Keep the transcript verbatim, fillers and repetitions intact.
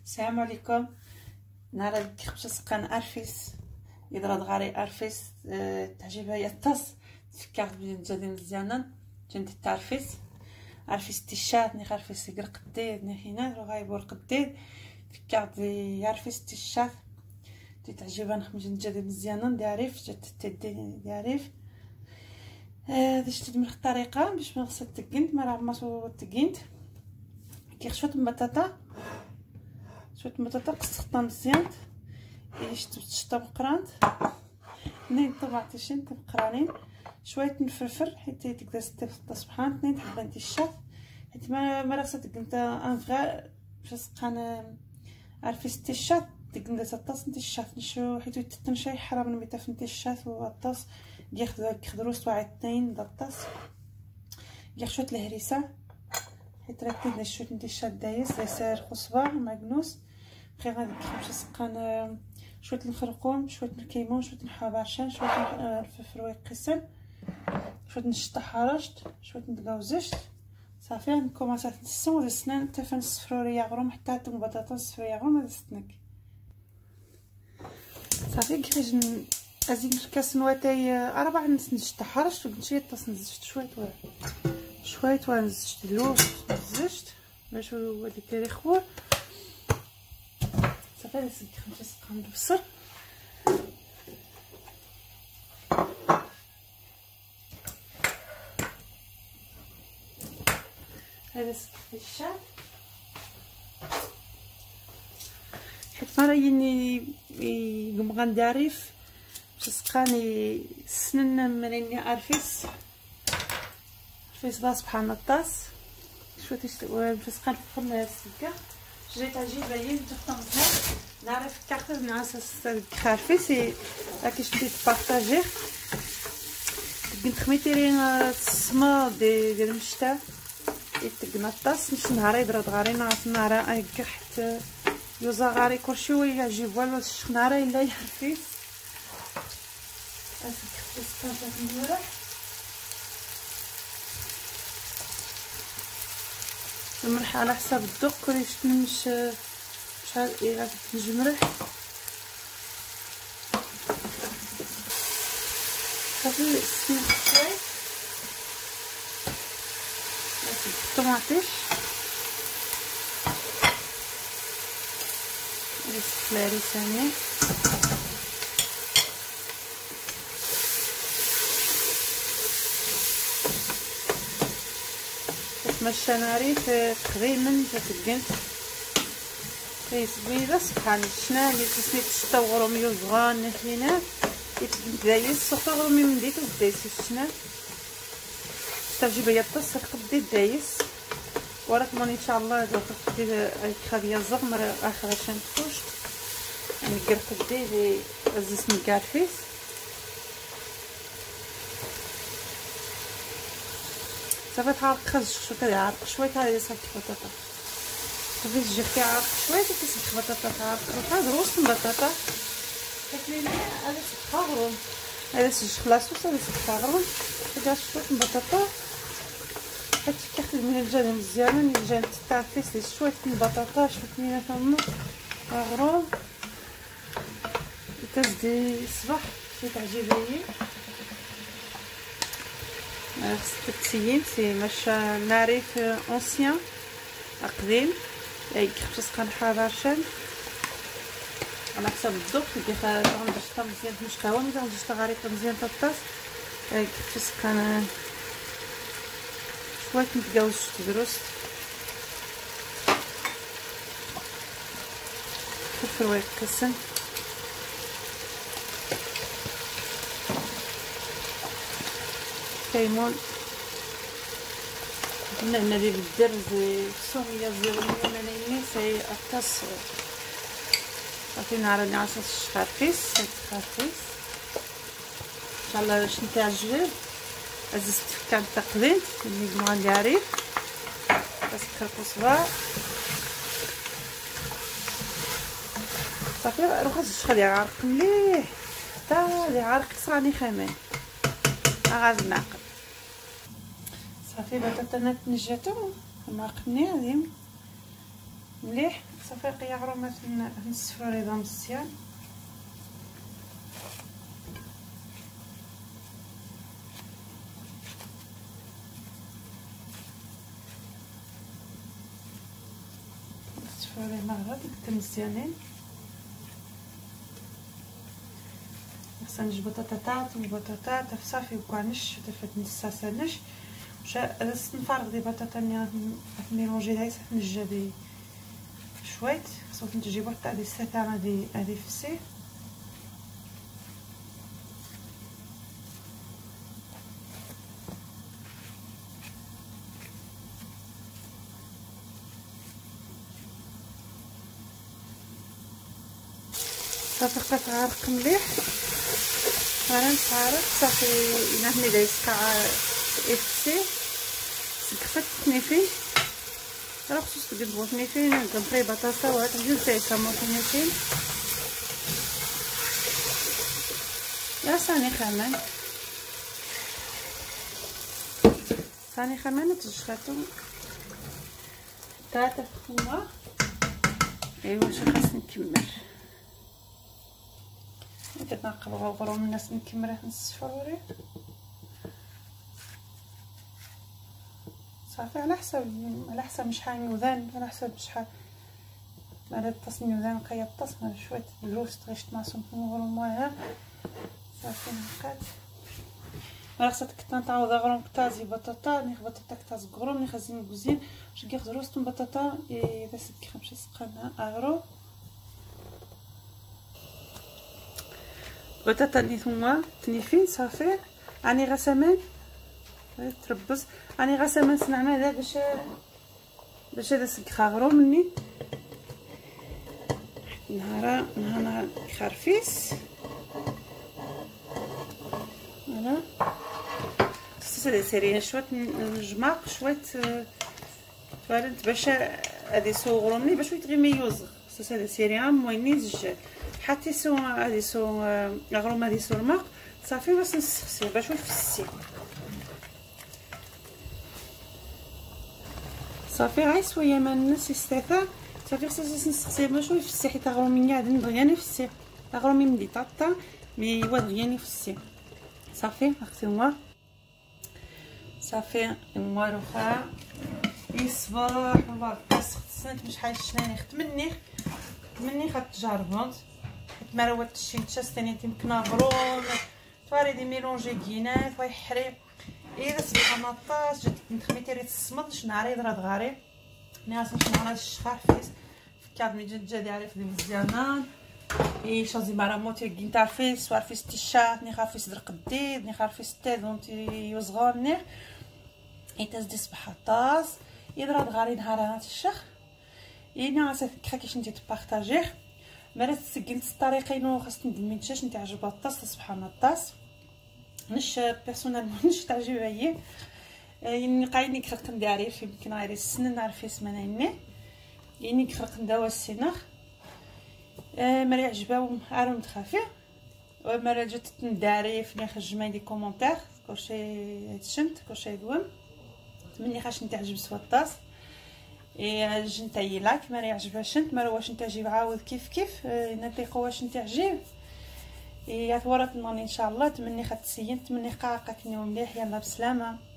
السلام عليكم. نهار هاد خبزة سقان ارفيس يضرب غاري ارفيس أه تعجبها هي الطاس تفكرت بجدي مزيانا جنت تعرفيس عرفيس تيشات ني عرفيس يقر قديد ني هنا غايبور قديد فكرت يعرفيس تيشات تي تعجبها نخمج جدي مزيانا ديعرف جات تدي ديعرف هذا شتي من الطريقه باش ما غسل تكنت ما راه ما تكنت كي شويه بطاطا شويه بطاطا قصقتها مزيان شتو شطه مقرانت اثنين طماطيشين مقرانين شويه الفلفل حيت تقدر تستف الطاسبحان اثنين حبات الشاف حيت ما ما راسها تقنت ان فغا باش سقان عرفي ستي الشاف تقنت الطاس نتي الشاف نشو حيت تتنشي حرام من ميتا فنتي الشاف والطاس ياخذ خضروس واحد اثنين د الطاس ياخذ شويه الهريسه حيت راه كاين شويه نتي الشاف دايس يسار خصبه معكنوس بقي غادي باش سقان شويه الخرقوم شويه الكيمون شويه الحباشان شويه الفلفل ويقسم شويه الشطه حرشت شويه الكاوزشت صافي نكوماسات نسون السنان حتى فنصفروريه غروم حتى هاد البطاطا صفريه غروم هذا ستنك صافي كيفاش ازيد الكاس نواتاي اربع نص نشطه حرشت وقلت طاس نزجت شويه و شويه و نزجت اللوز نزجت باش هو ديك الخور صافي نسيت خمسة سقان البصل هذا سقف الشاف حيت ما رايني يقمغان داريف باش سقاني سنن منيني عرفيس عرفيس باس بحال الطاس شويه باش سقان في الفرن السكه جيت اجي باين تخطم مزيان نعرف كارت مع اساس عرفيس راكي شديت بارطاجيه كنت خميتيرين السما ديال المشتا يتقنا الطاس مش نهار يبرد غاري نعرف نهار هكا حتى يوزا غاري كلشي ويعجب والو الشخناره الا يعرفيس هذيك الطاسه نديرها الملح على حساب الذوق كلشي تنمش شحال ايه غادي تنجمرح صافي السميد شويه الطماطيش الفلاري ثاني تمشى ناري في تقريبا تتقنت كيس بيضه سبحان الشنا اللي تسميت الشطه وغرومي وزغان هنا يتقنت دايس سخطه غرومي من ديت ودايس الشنا تجيب هي الطاس تقدي دايس وراك مون ان شاء الله دوك تقدي خابيه الزغمر اخر عشان تفوش يعني كير قدي لي عزز من كارفيس صافي تعرق خرج شويه تعرق شويه هذه صافي البطاطا صافي تجي كيعرق شويه كتسلخ البطاطا تعرق هذا روس البطاطا كتليني هذا سخا غروم هذا سج خلاص هذا سخا غروم كدير شويه البطاطا حيت كيخدم من الجانب مزيان من الجانب تاع الفيس شويه البطاطا شويه من فما غروم كتزدي الصباح شي تعجبني خصك تسيين سي ماشا ناري في اونسيان قديم هاي خصك سقان حراشان على حسب الذوق كي غندير شطه مزيان مش قهوه ملي غندير شطه غريقه مزيان في الطاس هاي خصك سقان شويه نتقاوش تدروس فلفل ويقسم كيمون النعناع اللي بالدرز الصوميه الزيرونيه مانيني سي الطاس صافي نهار اللي عصات الشخارفيس الشخارفيس ان شاء الله باش نتعجب عززت كان تقليد اللي جمعوا لي عريف بس كركو صباع صافي روح الشخل يعرق مليح حتى اللي عارق صراني خامان غاز نعقل صافي بطاطا نجاتو معقني هذه مليح صافي قيا غرومات نصفرو ريضه مزيان. نصفرو ليه مع بعض مزيانين. نجيب بطاطا وبطاطا صافي وكانش تفت نساسنش واش نفرغ دي بطاطا نميلونجي دايس نجا دي شويه صوت نجيبو تاع دي الساتانه دي هذه فسي صافي بقات غارق مليح. انا نصارف صافي نحني دايس كاع افسي سكفت تنيفين راه خصوص تقلبو تنيفين كنبري بطاطا وهاد جوج تاع كامو تنيفين يا صاني خمان صاني خمان تجخاتو تاتا فخمه. ايوا شي خاص نكمل كتنقب غروم الناس نكمل نص فروري صافي على حسب على حسب شحال ميوزان على حسب شحال هذا الطاس ميوزان قيا الطاس مال شويه دروس تغيش تماسون غروم وها صافي نقاد راه خصك تنطاو غروم كتازي بطاطا نيخ بطاطا كتاز غروم نيخ زين كوزين واش كيخ دروس بطاطا اذا سكي خمسة سقنا اغرو بطاطا اللي ثما تنيفين صافي راني غسمان تربز راني غسمان صنعنا هذا باش باش هذا سكخا غرو مني نهار نهار خرفيس فوالا سيري سيري شويه الجماق شويه فوالا باش هادي سو غرو مني باش غير ميوز سا سيري مويني زجاج حتى سو هادي سو غروم هادي سو الماء صافي باش نسخسي باش يفسي صافي غير شويه ما الناس يستثا صافي خصني نسخسي باش يفسي حيت غرومي قاعد دغيا يفسي غرومي ملي طاطا مي هو دغيا يفسي صافي اختي صافي الماروخه يصبح والله خصني مش حاجه شناني ختمني مني خدت تجاربون ما روات الشينتشا ثاني تمكنا غروم تواري دي ميلونجي كينات واي حري اذا سبحان الله جات نخميتي ريت الصمد شنعري ضرات غاري ناس شنعري الشخاح فيس فكاد مي جات جادي عارف دي مزيانان اي شازي مراموتي كينتار فيس وار فيس تيشات ني خاف فيس درق الديد ني خاف فيس تيدونتي يوزغورني اي تزدي صباح طاس يضرب غاري نهارات الشخ اينا عساك كيفاش انت تبارطاجيه مرات سجلت الطريقين خاص ندمنتش انت عجبها الطاس سبحان الطاس نش بيرسونيلمون نش تعجبها هي يعني قايني كرق نداري في يمكن غير السن نعرف اسمنا يمي يعني كرق نداوا السنخ مرا عجبها عارم تخافي ومرا جات نداري في نخرج جمع دي كومونتير كلشي هادشنت كلشي دوام تمني خاش نتعجب سوا الطاس اي جنت يلاك ما يعجبهاش انت ما واش انت عجيب عاود كيف كيف نطيقوا واش انت عجيب اي ثورات نوني ان شاء الله تمني خد تسين تمني قاقك نيوم مليح يلا بسلامه.